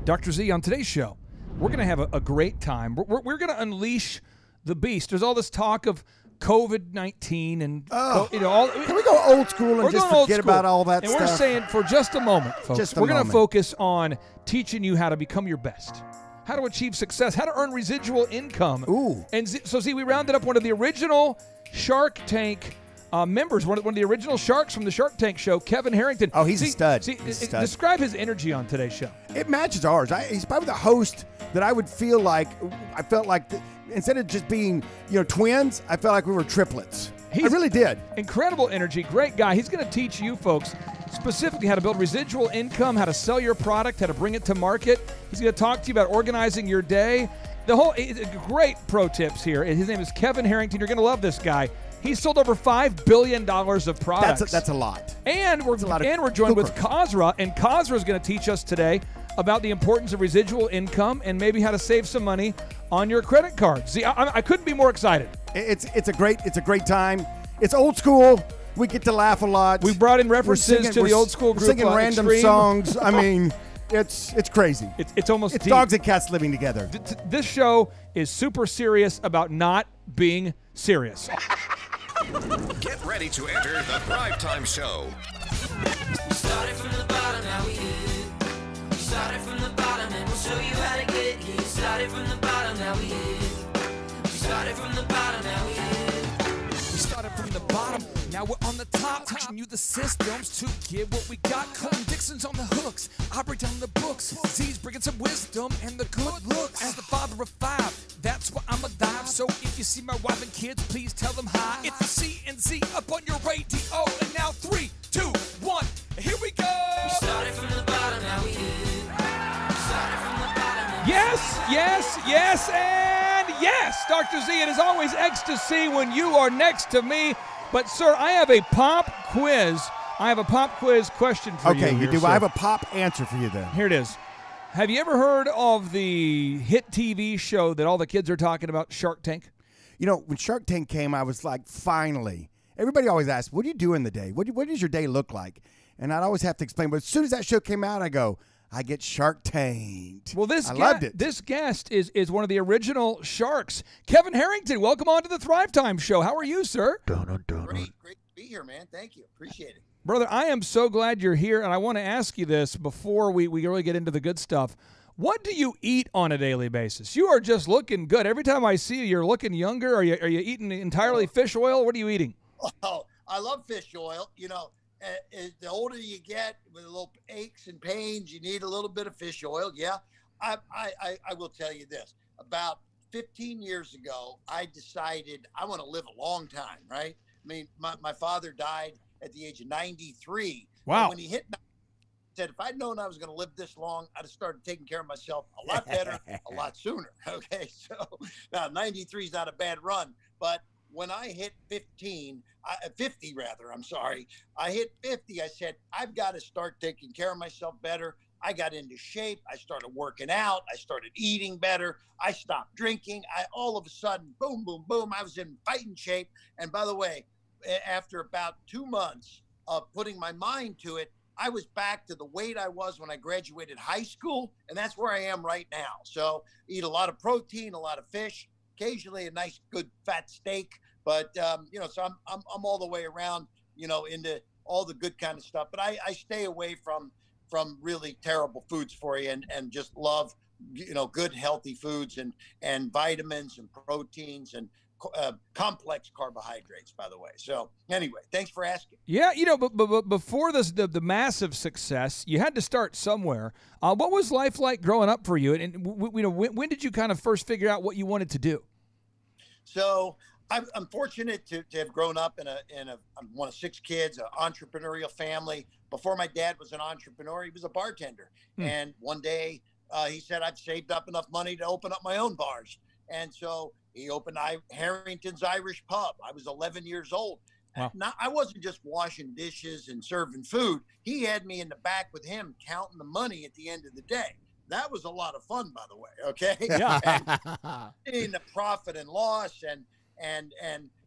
Dr. Z, on today's show, we're going to have a great time. We're going to unleash the beast. There's all this talk of COVID-19 and all. Can we go old school and just forget about all that stuff? And we're saying for just a moment, folks, we're going to focus on teaching you how to become your best, how to achieve success, how to earn residual income. Ooh. And so, we rounded up one of the original Shark Tank members, one of the original sharks from the Shark Tank show, Kevin Harrington. Oh, he's a stud. He's a stud. Describe his energy on today's show. It matches ours. He's probably the host that I would feel like, instead of just being, twins, I felt like we were triplets. I really did. Incredible energy, great guy. He's going to teach you folks specifically how to build residual income, how to sell your product, how to bring it to market. He's going to talk to you about organizing your day. Great pro tips here. His name is Kevin Harrington. You're going to love this guy. He's sold over $5 billion of products. That's a lot. And we're joined with Khosra, and Khosra is going to teach us today about the importance of residual income and maybe how to save some money on your credit card. See, I couldn't be more excited. It's a great time. It's old school. We get to laugh a lot. We brought in references to the old school group. Singing random songs. I mean, it's crazy. It's almost it's dogs and cats living together. This show is super serious about not being serious. Get ready to enter the Thrive Time Show. We started from the bottom, now we here. We started from the bottom and we'll show you how to get here. Started from the bottom, now we here. We started from the bottom, now we here. We started from the bottom, now we're on the top. Teaching you the systems to get what we got. Colton Dixon's on the hooks, I break down the books. Z's bringing some wisdom and the good looks. As the father of five, that's why I'm a dive. So if you see my wife and kids, please tell them hi. It's the C&Z up on your radio. And now 3, 2, 1, here we go. We started from the bottom, now we here. We started from the bottom. Yes, and yes, Dr. Z, it is always ecstasy when you are next to me. But, sir, I have a pop quiz. Question for you. Okay, you do. Sir. I have a pop answer for you then. Here it is. Have you ever heard of the hit TV show that all the kids are talking about, Shark Tank? When Shark Tank came, I was like, finally. Everybody always asks, what do you do in the day? What does your day look like? And I'd always have to explain. But as soon as that show came out, I go, I get Shark Tanked. Well, I loved it. This guest is one of the original sharks. Kevin Harrington, welcome on to the Thrive Time Show. How are you, sir? Great to be here, man. Thank you. Appreciate it. Brother, I am so glad you're here, and I want to ask you this before we really get into the good stuff. What do you eat on a daily basis? You are just looking good. Every time I see you, you're looking younger. Are you eating entirely fish oil? What are you eating? Oh, I love fish oil. The older you get, with a little aches and pains, you need a little bit of fish oil. Yeah, I will tell you this. About 15 years ago, I decided I want to live a long time, right? I mean, my father died at the age of 93. Wow. And when he hit, I said, if I'd known I was going to live this long, I'd have started taking care of myself a lot better, a lot sooner. Okay, so now 93 is not a bad run, but when I hit 50 rather, I hit 50, I said, I've got to start taking care of myself better. I got into shape. I started working out. I started eating better. I stopped drinking. All of a sudden, boom, boom, boom, I was in fighting shape. And by the way, after about 2 months of putting my mind to it, I was back to the weight I was when I graduated high school. And that's where I am right now. So eat a lot of protein, a lot of fish, occasionally a nice good fat steak, but so I'm all the way around, into all the good kind of stuff. But I stay away from really terrible foods for you, and just love good healthy foods and vitamins and proteins and complex carbohydrates, by the way. So anyway, thanks for asking. Yeah, but before the massive success, you had to start somewhere. What was life like growing up for you? And when did you kind of first figure out what you wanted to do? So I'm fortunate to have grown up I'm one of 6 kids, an entrepreneurial family. Before my dad was an entrepreneur, he was a bartender. And one day he said, I've saved up enough money to open up my own bars. And so he opened Harrington's Irish Pub. I was 11 years old. Wow. Now, I wasn't just washing dishes and serving food. He had me in the back with him counting the money at the end of the day. That was a lot of fun, by the way. Okay. Yeah. And seeing the profit and loss and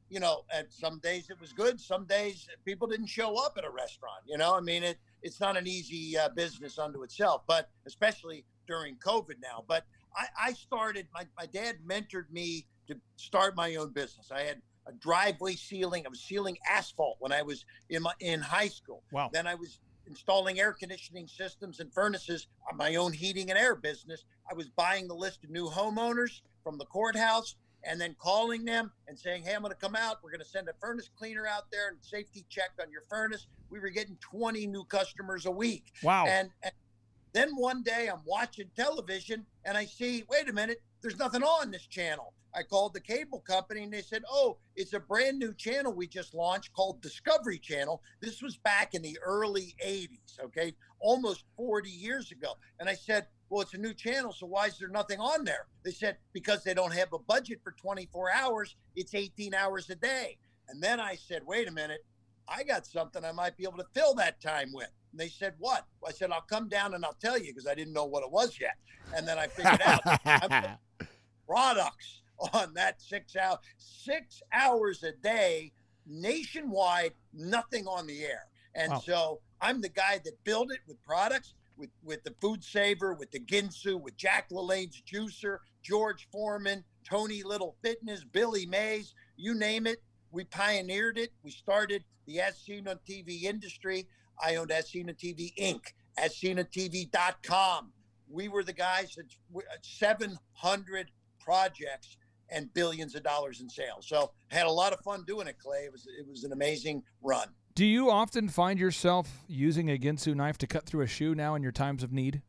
and some days it was good. Some days people didn't show up at a restaurant. I mean, it's not an easy business unto itself, but especially during COVID now. But I started, my dad mentored me to start my own business. I had a driveway sealing. I was sealing asphalt when I was in high school. Wow. Then I was installing air conditioning systems and furnaces on my own heating and air business. I was buying the list of new homeowners from the courthouse and then calling them and saying, hey, I'm going to come out. We're going to send a furnace cleaner out there and safety check on your furnace. We were getting 20 new customers a week. Wow. And then one day I'm watching television and I see, wait a minute, there's nothing on this channel. I called the cable company and they said, oh, it's a brand new channel we just launched called Discovery Channel. This was back in the early 80s, okay, almost 40 years ago. And I said, well, it's a new channel, so why is there nothing on there? They said, because they don't have a budget for 24 hours. It's 18 hours a day. And then I said, wait a minute, I got something I might be able to fill that time with. And they said, what? I said, I'll come down and I'll tell you, because I didn't know what it was yet. And then I figured out products on that 6 hours, 6 hours a day, nationwide, nothing on the air. And so I'm the guy that built it with products, with the Food Saver, with the Ginsu, with Jack LaLanne's Juicer, George Foreman, Tony Little Fitness, Billy Mays, you name it. We pioneered it. We started the As Seen on TV industry. I owned As Seen on TV Inc., AsSeenOnTV.com. We were the guys that 700 projects and billions of dollars in sales. So had a lot of fun doing it, Clay. It was an amazing run. Do you often find yourself using a Ginsu knife to cut through a shoe now in your times of need?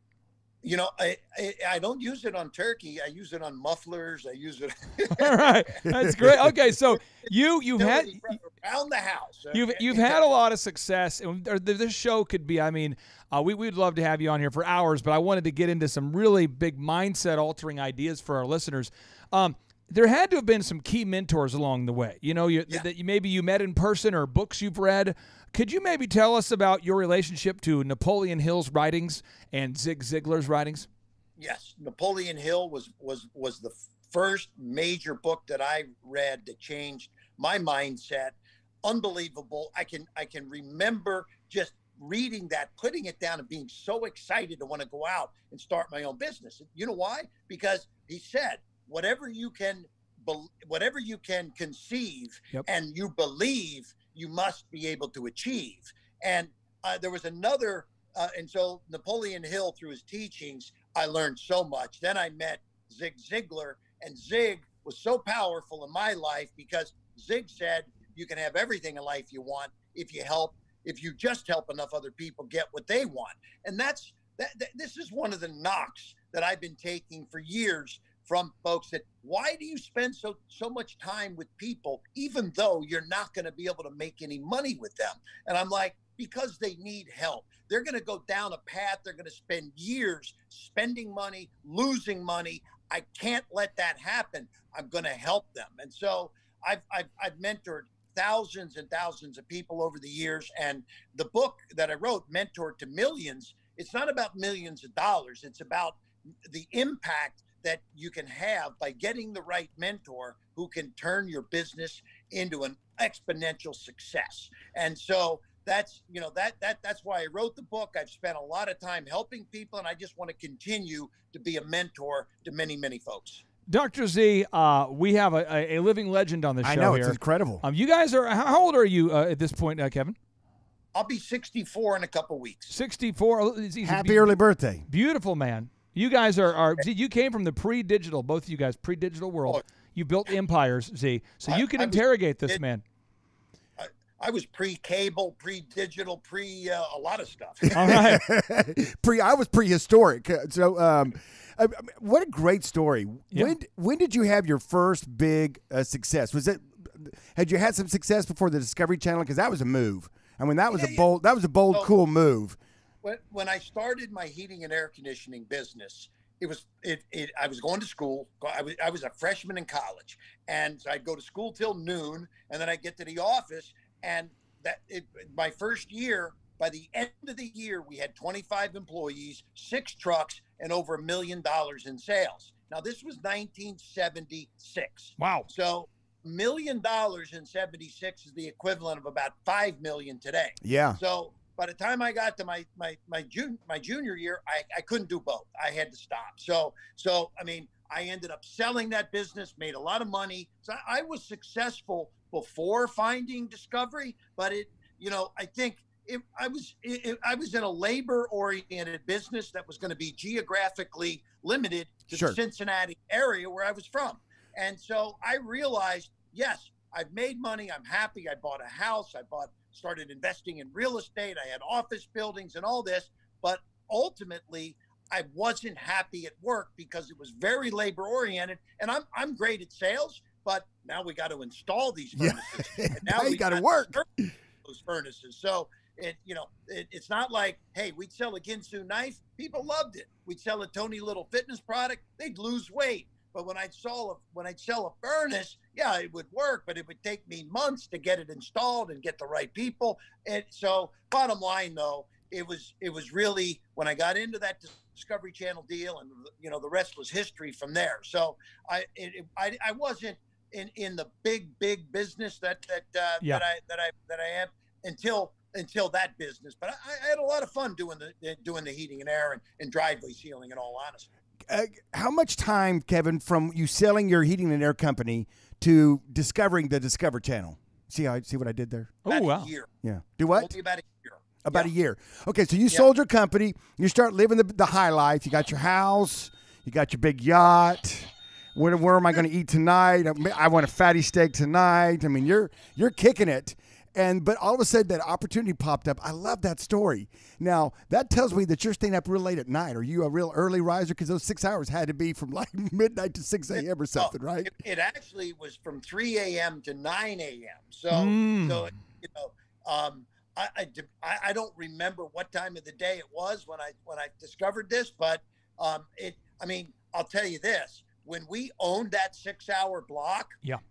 I don't use it on turkey. I use it on mufflers. I use it. All right, that's great. Okay, so you've had around the house. You've had a lot of success, and this show could be. I mean, we'd love to have you on here for hours, but I wanted to get into some really big mindset altering ideas for our listeners. There had to have been some key mentors along the way. That maybe you met in person or books you've read. Could you maybe tell us about your relationship to Napoleon Hill's writings and Zig Ziglar's writings? Yes, Napoleon Hill was the first major book that I read that changed my mindset. Unbelievable. I can remember just reading that, putting it down, and being so excited to want to go out and start my own business. You know why? Because he said, whatever you can conceive and you believe, you must be able to achieve. And there was another, and so Napoleon Hill, through his teachings, I learned so much. Then I met Zig Ziglar, and Zig was so powerful in my life because Zig said, you can have everything in life you want if you just help enough other people get what they want. And this is one of the knocks that I've been taking for years from folks, that why do you spend so much time with people even though you're not going to be able to make any money with them? And I'm like, because they need help. They're going to go down a path. They're going to spend years spending money, losing money. I can't let that happen. I'm going to help them. And so I've mentored thousands and thousands of people over the years. And the book that I wrote, Mentor to Millions, it's not about millions of dollars. It's about the impact that you can have by getting the right mentor who can turn your business into an exponential success. And so that's why I wrote the book. I've spent a lot of time helping people, and I just want to continue to be a mentor to many, many folks. Dr. Z, we have a living legend on the show here. I know, it's incredible. You guys are, how old are you at this point, Kevin? I'll be 64 in a couple weeks. 64. Happy early birthday. Beautiful, man. You guys are you came from the pre-digital, both of you guys, pre-digital world. You built empires, Z. So you can interrogate this man. I was pre-cable, pre-digital, a lot of stuff. All right. I was prehistoric. So what a great story. Yeah. When did you have your first big success? Had you had some success before the Discovery Channel? Because that was a move. I mean, that was a bold, cool move. When I started my heating and air conditioning business, I was going to school. I was a freshman in college, and I'd go to school till noon, and then I'd get to the office. And my first year, by the end of the year, we had 25 employees, 6 trucks, and over $1 million in sales. Now, this was 1976. Wow. So $1 million in 76 is the equivalent of about 5 million today. Yeah. So by the time I got to my junior year, I couldn't do both. I had to stop. So I mean, I ended up selling that business, made a lot of money. So I was successful before finding Discovery, but I think I was in a labor-oriented business that was going to be geographically limited to the Cincinnati area where I was from. And so I realized, yes, I've made money. I'm happy. I bought a house. Started investing in real estate. I had office buildings and all this. But ultimately, I wasn't happy at work because it was very labor-oriented. And I'm great at sales, but now we got to install these furnaces. And now you got to work those furnaces. So it's not like, hey, we'd sell a Ginsu knife. People loved it. We'd sell a Tony Little fitness product. They'd lose weight. But when I'd sell a furnace, yeah, it would work, but it would take me months to get it installed and get the right people. And so, bottom line, though, it was really when I got into that Discovery Channel deal, and the rest was history from there. So I wasn't in the big business that I am until that business. But I had a lot of fun doing the heating and air and driveway sealing, in all honesty. How much time, Kevin, from you selling your heating and air company to discovering the Discovery Channel? See what I did there? About a year. Yeah. Do what? Only about a year. About a year. Okay, so you sold your company. You start living the high life. You got your house. You got your big yacht. Where am I going to eat tonight? I want a fatty steak tonight. I mean, you're kicking it. But all of a sudden, that opportunity popped up. I love that story. Now, that tells me that you're staying up real late at night. Are you a real early riser? Because those 6 hours had to be from like midnight to 6 a.m. or something, right? It actually was from 3 a.m. to 9 a.m. So I don't remember what time of the day it was when I discovered this, but I'll tell you this. When we owned that 6 hour block,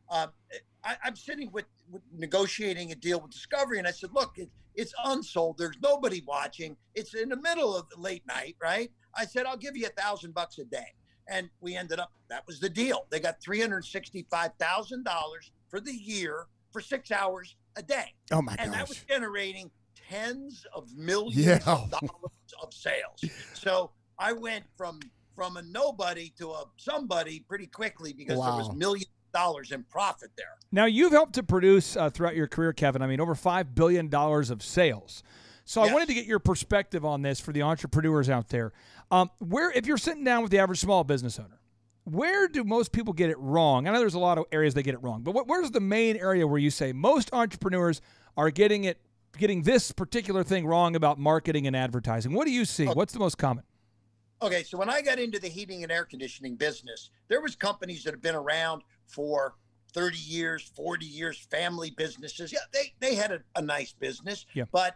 I'm sitting with negotiating a deal with Discovery, and I said, look, it's unsold. There's nobody watching. It's in the middle of the late night, right? I said, I'll give you $1,000 a day. And we ended up, that was the deal. They got $365,000 for the year for 6 hours a day. Oh my gosh. And that was generating tens of millions of dollars of sales. So I went from a nobody to a somebody pretty quickly because there was millions of dollars in profit there. Now, you've helped to produce throughout your career, Kevin, over $5 billion of sales. So I wanted to get your perspective on this for the entrepreneurs out there. If you're sitting down with the average small business owner, where do most people get it wrong? I know there's a lot of areas they get it wrong, but where's the main area where you say most entrepreneurs are getting this particular thing wrong about marketing and advertising? What do you see? What's the most common? Okay, so when I got into the heating and air conditioning business, there was companies that have been around for 30 years, 40 years, family businesses. Yeah, they had a nice business, but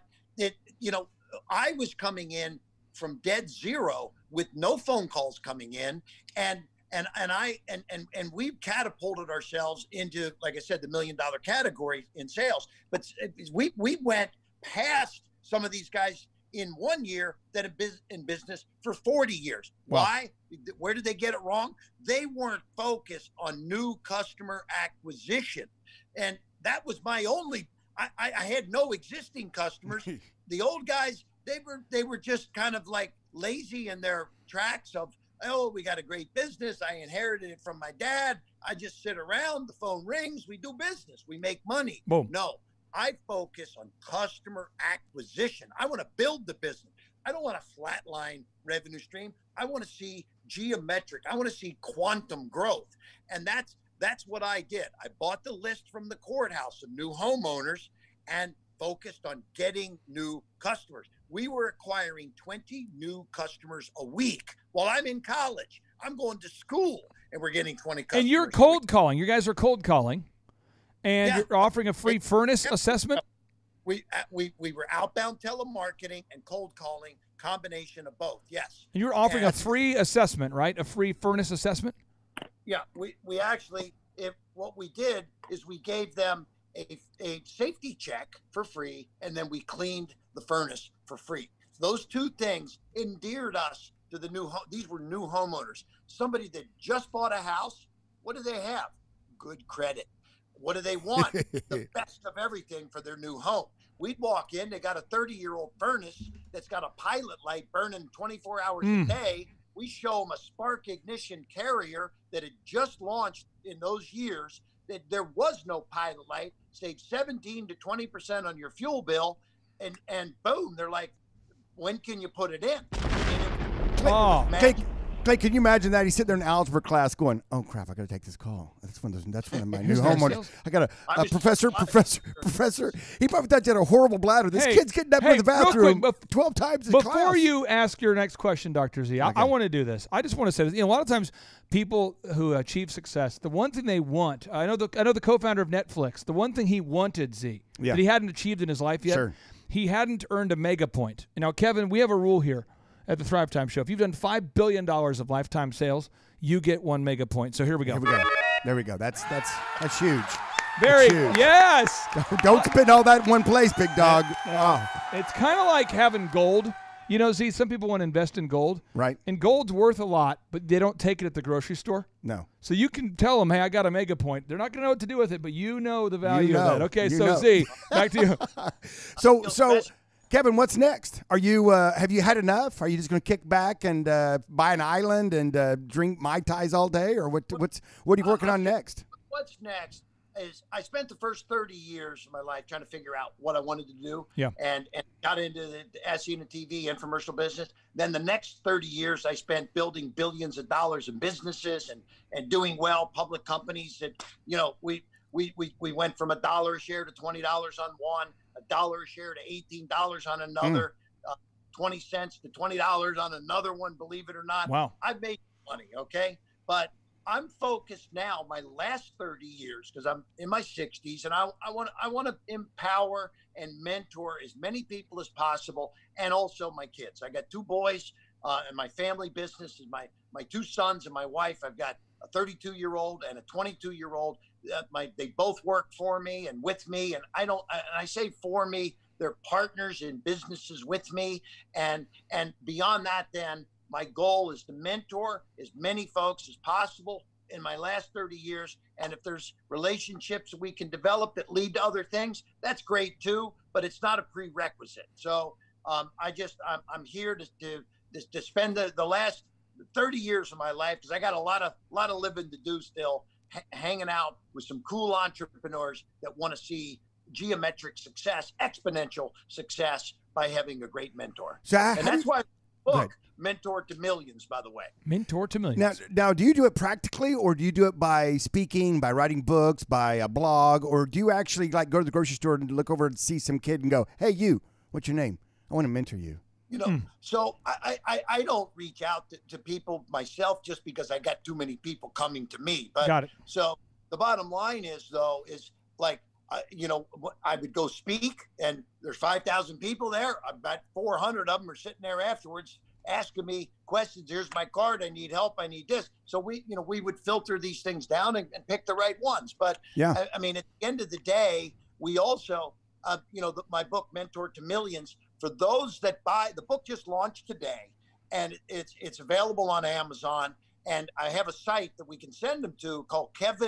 I was coming in from dead zero with no phone calls coming in, and we've catapulted ourselves into, like I said, the $1 million category in sales. But we went past some of these guys in 1 year that have been in business for 40 years. Wow. Why? Where did they get it wrong? They weren't focused on new customer acquisition. And that was my only, I had no existing customers. The old guys, they were just kind of like lazy in their tracks of, oh, we got a great business. I inherited it from my dad. I just sit around, the phone rings, we do business, we make money. Boom. No. I focus on customer acquisition. I want to build the business. I don't want a flatline revenue stream. I want to see geometric. I want to see quantum growth. And that's what I did. I bought the list from the courthouse of new homeowners and focused on getting new customers. We were acquiring 20 new customers a week while I'm in college. I'm going to school and we're getting 20 customers. And you're cold calling. You guys are cold calling. And you're offering a free furnace assessment? We were outbound telemarketing and cold calling, combination of both, yes. And you're offering a free assessment, right? A free furnace assessment? Yeah, we actually, what we did is we gave them a safety check for free, and then we cleaned the furnace for free. Those two things endeared us to these were new homeowners. Somebody that just bought a house, what do they have? Good credit. What do they want? The best of everything for their new home. We'd walk in, they got a 30-year-old furnace that's got a pilot light burning 24 hours a day. We show them a spark ignition carrier that had just launched in those years, that there was no pilot light, save 17 to 20% on your fuel bill, and boom, they're like, when can you put it in? Clay, can you imagine that? He's sitting there in algebra class going, "Oh crap, I got to take this call. That's one of my new homeowners. I got a professor. He probably thought you had a horrible bladder. This kid's getting up in the bathroom 12 times in class." Before you ask your next question, Dr. Z, I want to do this. I just want to say this. A lot of times people who achieve success, the one thing they want, I know the co-founder of Netflix, the one thing he wanted, Z, that he hadn't achieved in his life yet, he hadn't earned a mega point. Now, Kevin, we have a rule here at the Thrive Time Show. If you've done $5 billion of lifetime sales, you get 1 mega point. So here we go. There we go. That's huge. Very, That's huge. Yes. Don't spend all that in one place, big dog. It's kind of like having gold. Z, some people want to invest in gold. Right. And gold's worth a lot, but they don't take it at the grocery store. No. So you can tell them, hey, I got a mega point. They're not going to know what to do with it, but you know the value of that. Okay, Z, back to you. So Kevin, what's next? Are you have you had enough? Are you just going to kick back and buy an island and drink Mai Tais all day, or what are you working on next? What's next is I spent the first 30 years of my life trying to figure out what I wanted to do, and got into the SE and the TV infomercial business. Then the next 30 years I spent building billions of dollars in businesses and doing well, public companies that, we went from $1 a share to $20 on one, $1 a share to $18 on another, 20 cents to $20 on another one, believe it or not. Wow. I've made money, okay? But I'm focused now, my last 30 years, because I'm in my 60s, and I want to empower and mentor as many people as possible, and also my kids. I got 2 boys, and my family business is my 2 sons and my wife. I've got a 32-year-old and a 22-year-old. They both work for me and with me, and I say for me, they're partners in businesses with me, and beyond that, then my goal is to mentor as many folks as possible in my last 30 years. And if there's relationships we can develop that lead to other things, that's great too, but it's not a prerequisite. So I'm here to spend the last 30 years of my life, because I got a lot of living to do still, hanging out with some cool entrepreneurs that want to see geometric success, exponential success by having a great mentor. So and that's why the book, Mentor to Millions, by the way. Mentor to Millions. Now, do you do it practically, or do you do it by speaking, by writing books, by a blog, or do you actually go to the grocery store and look over and see some kid and go, "Hey, you, what's your name? I want to mentor you." So I don't reach out to people myself just because I got too many people coming to me. But got it. So the bottom line is, though, is like, I would go speak, and there's 5,000 people there. About 400 of them are sitting there afterwards asking me questions. Here's my card. I need help. I need this. So we would filter these things down and pick the right ones. But I mean, at the end of the day, we also, my book, Mentor to Millions, for those that buy, the book just launched today, and it's available on Amazon. And I have a site that we can send them to called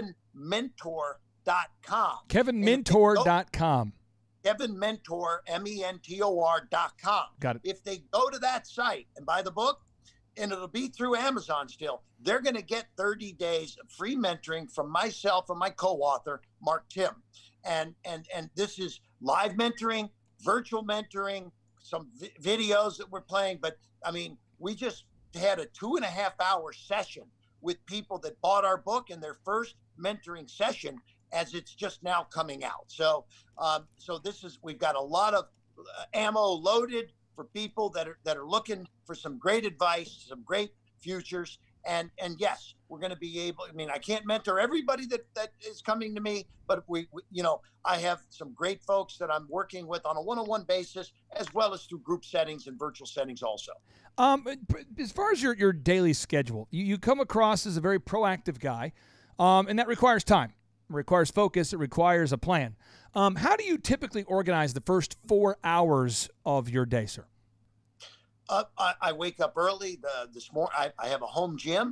KevinMentor.com. KevinMentor.com. Kevin Mentor, mentor.com. Got it. If they go to that site and buy the book, and it'll be through Amazon still, they're going to get 30 days of free mentoring from myself and my co-author, Mark Tim. And this is live mentoring, virtual mentoring, some videos that we're playing. But I mean, we just had a 2.5-hour session with people that bought our book in their first mentoring session, as it's just now coming out. So we've got a lot of ammo loaded for people that are looking for some great advice, some great futures. And yes, we're going to be able, I can't mentor everybody that is coming to me, but I have some great folks that I'm working with on a one-on-one basis, as well as through group settings and virtual settings also. As far as your daily schedule, you come across as a very proactive guy, and that requires time. It requires focus. It requires a plan. How do you typically organize the first 4 hours of your day, sir? I wake up early. This morning, I have a home gym.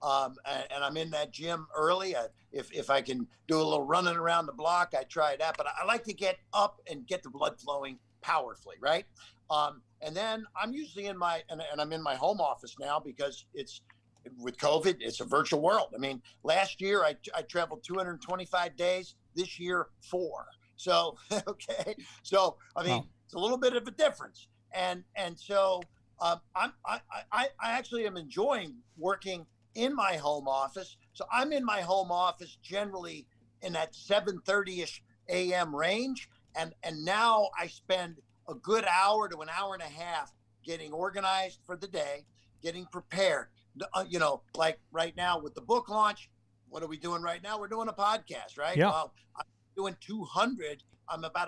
and I'm in that gym early. If I can do a little running around the block, I try that. But I like to get up and get the blood flowing powerfully, right? And then I'm usually and I'm in my home office now because with COVID, it's a virtual world. I mean, last year I traveled 225 days. This year, 4. So, okay. So, I mean, it's a little bit of a difference. And so I actually am enjoying working in my home office. So I'm in my home office generally in that 7:30-ish a.m. range. And now I spend a good hour to an hour and a half getting organized for the day, getting prepared. Like right now with the book launch, what are we doing right now? We're doing a podcast, right? Yeah. Well, I'm doing 200. I'm about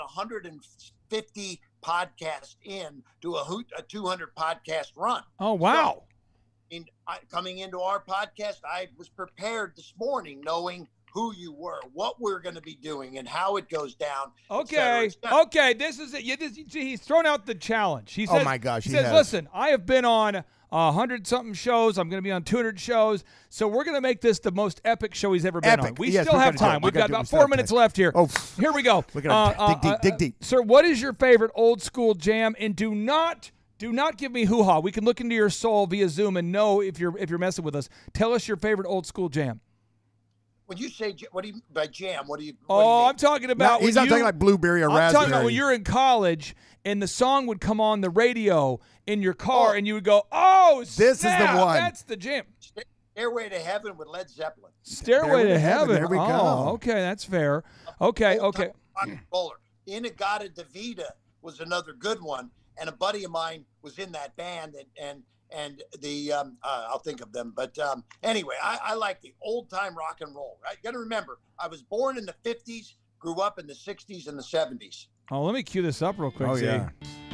150 podcasts in to a 200 podcast run. Oh, wow. So, coming into our podcast, I was prepared this morning knowing who you were, what we're going to be doing, and how it goes down. Okay. Et cetera. Okay. This is it. He's thrown out the challenge. He says, Oh, my gosh. He says, listen, I have been on 100-something shows. I'm going to be on 200 shows. So we're going to make this the most epic show he's ever been on. We still have time. We've got about 4 minutes left here. Oh, here we go. We're gonna dig deep. Sir, what is your favorite old school jam? And do not give me hoo-ha. We can look into your soul via Zoom and know if you're messing with us. Tell us your favorite old school jam. When you say, what do you by jam? What do you? I'm talking about. He's not talking like blueberry or raspberry. I'm talking about when you're in college and the song would come on the radio in your car and you would go, "Oh, this snap, is the one. That's the jam." Stairway to Heaven with Led Zeppelin. Stairway to Heaven. There we go. Oh, okay, that's fair. Okay. Rock and roller. Inagata Davida was another good one, and a buddy of mine was in that band, and the I'll think of them. But anyway, I like the old time rock and roll. Right? You got to remember, I was born in the 50s, grew up in the 60s and the 70s. Oh, let me cue this up real quick. Oh, Z. yeah.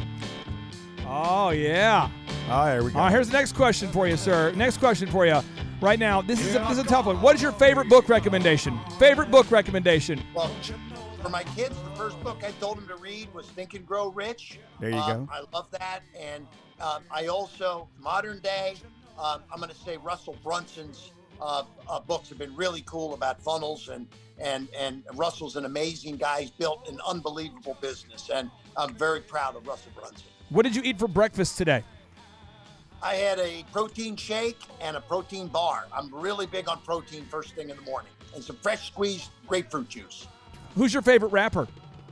Oh, yeah. Oh, here we go. All right, here's the next question for you, sir. Next question for you. Right now, this is a tough one. What is your favorite book recommendation? Favorite book recommendation? Well, for my kids, the first book I told them to read was Think and Grow Rich. There you go. I love that. And I also, modern day, I'm going to say Russell Brunson's books have been really cool about funnels. And Russell's an amazing guy. He's built an unbelievable business. And I'm very proud of Russell Brunson. What did you eat for breakfast today? I had a protein shake and a protein bar. I'm really big on protein first thing in the morning. And some fresh squeezed grapefruit juice. Who's your favorite rapper?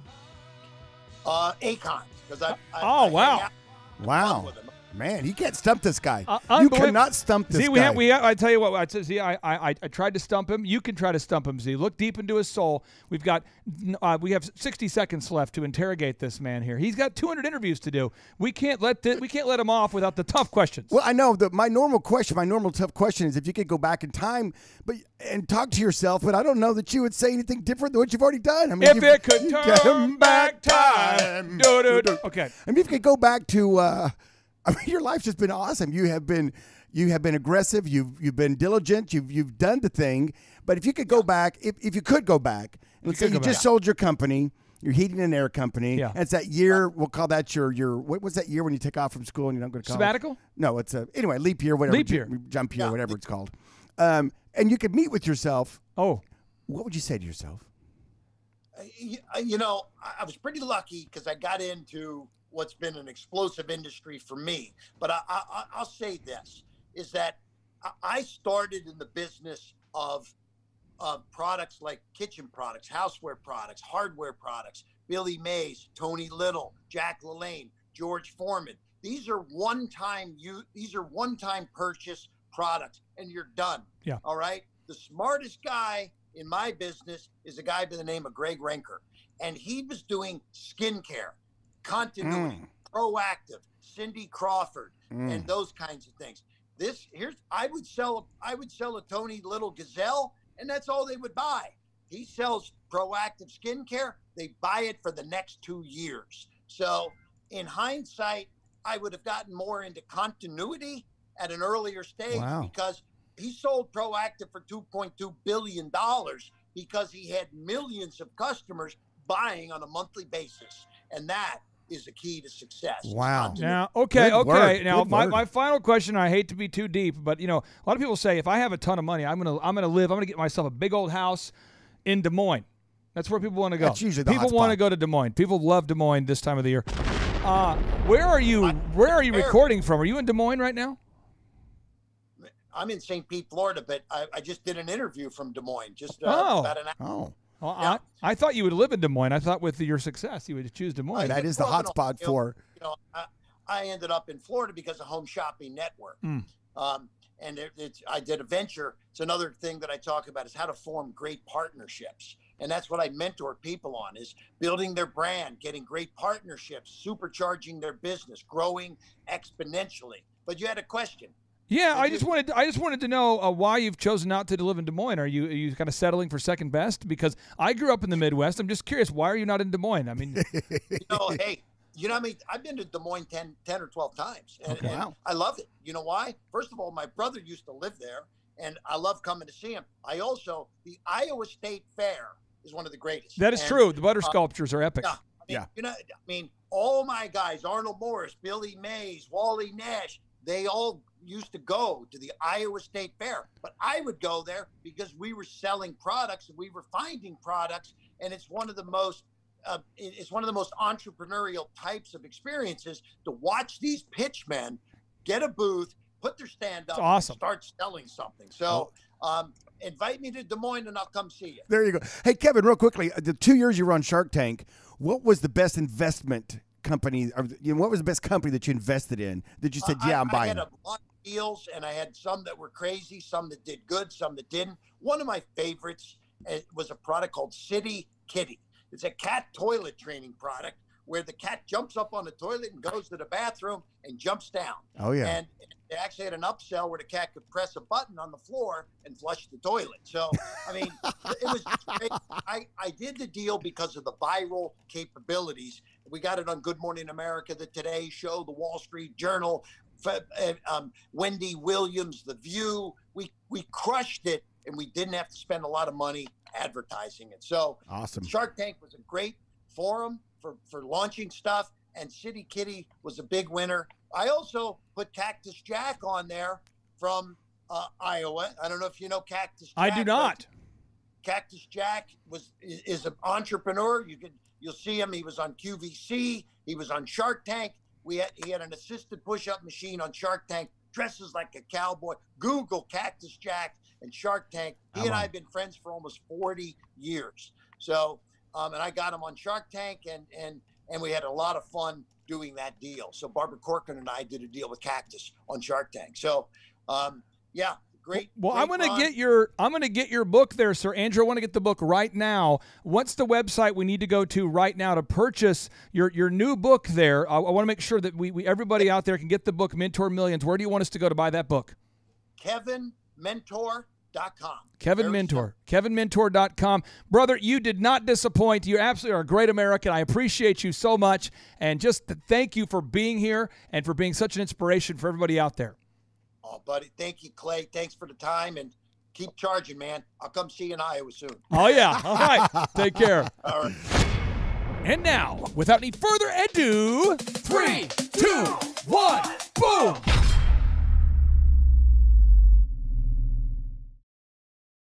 Akon. Because wow. Wow. Man, you can't stump this guy. You Unbelievable. cannot stump this Z, guy. I tell you what, I tried to stump him. You can try to stump him, Z. Look deep into his soul. We have 60 seconds left to interrogate this man here. He's got 200 interviews to do. We can't let him off without the tough questions. Well, I know that my normal tough question is if you could go back in time and talk to yourself, but I don't know that you would say anything different than what you've already done. I mean, if it could turn back time. Okay. I mean, if you could go back to your life's just been awesome. You have been aggressive. You've been diligent. You've done the thing. But if you could go back, if you could go back, and let's say you just sold your company, your heating and air company. Yeah. And it's that year. We'll call that your what was that year when you take off from school and you don't go to college? Sabbatical? No, it's anyway leap year, whatever. Leap year, jump year, whatever it's called. And you could meet with yourself. Oh, what would you say to yourself? I was pretty lucky because I got into what's been an explosive industry for me. But I'll say this, is that I started in the business of products like kitchen products, houseware products, hardware products, Billy Mays, Tony Little, Jack LaLanne, George Foreman. These are one-time purchase products, and you're done. Yeah. All right? The smartest guy in my business is a guy by the name of Greg Renker, and he was doing skincare, continuity, proactive, Cindy Crawford, and those kinds of things. I would sell a Tony Little Gazelle, and that's all they would buy. He sells proactive skincare. They buy it for the next 2 years. So in hindsight, I would have gotten more into continuity at an earlier stage because he sold Proactive for $2.2 billion because he had millions of customers buying on a monthly basis. And that is the key to success. Wow. Now, okay. Good word. Now, Good word. my final question. I hate to be too deep, but a lot of people say if I have a ton of money, I'm gonna get myself a big old house in Des Moines. That's where people want to go. That's usually the people hot want to spot. go to Des Moines. People love Des Moines this time of the year. Where are you recording from? Are you in Des Moines right now? I'm in St. Pete, Florida, but I just did an interview from Des Moines just Oh. about an hour. Oh, Well, Yeah. I thought you would live in Des Moines. I thought with your success, you would choose Des Moines. that is the hot spot for. I ended up in Florida because of Home Shopping Network. And I did a venture. It's another thing that I talk about is how to form great partnerships. And that's what I mentor people on is building their brand, getting great partnerships, supercharging their business, growing exponentially. But you had a question. Yeah, I just wanted to know why you've chosen not to live in Des Moines. Are you kind of settling for second best? Because I grew up in the Midwest. I'm just curious, why are you not in Des Moines? I mean, Hey, I mean, I've been to Des Moines 10 or 12 times, and Wow. I love it. You know why? First of all, my brother used to live there, and I love coming to see him. The Iowa State Fair is one of the greatest. that is And, true. The butter sculptures are epic. Yeah. All my guys, Arnold Morris, Billy Mays, Wally Nash, they all used to go to the Iowa State Fair. But I would go there because we were selling products and we were finding products, and it's one of the most entrepreneurial types of experiences to watch these pitchmen get a booth, put their stand up, awesome. and start selling something. So invite me to Des Moines and I'll come see you. There you go. Hey, Kevin, real quickly, the 2 years you were on Shark Tank, what was the best investment company, or what was the best company that you invested in that you said, I'm buying? I had a lot of deals, and I had some that were crazy, some that did good, some that didn't. One of my favorites was a product called City Kitty. It's a cat toilet training product where the cat jumps up on the toilet and goes to the bathroom and jumps down. Oh, yeah. And they actually had an upsell where the cat could press a button on the floor and flush the toilet. So, I mean, it was great. I did the deal because of the viral capabilities. We got it on Good Morning America, the Today Show, the Wall Street Journal, Wendy Williams, The View. We crushed it, and we didn't have to spend a lot of money advertising it. So Awesome. Shark Tank was a great forum for launching stuff, and City Kitty was a big winner. I also put Cactus Jack on there from Iowa. I don't know if you know Cactus Jack. I do not. Cactus Jack is an entrepreneur. You'll see him. He was on QVC. He was on Shark Tank. He had an assisted push-up machine on Shark Tank. Dresses like a cowboy. Google Cactus Jack and Shark Tank. He and I have been friends for almost 40 years. So, and I got him on Shark Tank, and we had a lot of fun doing that deal. So Barbara Corcoran and I did a deal with Cactus on Shark Tank. So, yeah. Great. Well, great I'm gonna run. get your book there, Sir Andrew. I want to get the book right now. What's the website we need to go to right now to purchase your new book there? I want to make sure that we everybody out there can get the book Mentor Millions. Where do you want us to go to buy that book? KevinMentor.com. Kevin Mentor. KevinMentor.com. Brother, you did not disappoint. You absolutely are a great American. I appreciate you so much. And just thank you for being here and for being such an inspiration for everybody out there. Oh, buddy. Thank you, Clay. Thanks for the time, and keep charging, man. I'll come see you in Iowa soon. Oh, yeah. All right. Take care. All right. And now, without any further ado, 3, 2, 1, boom!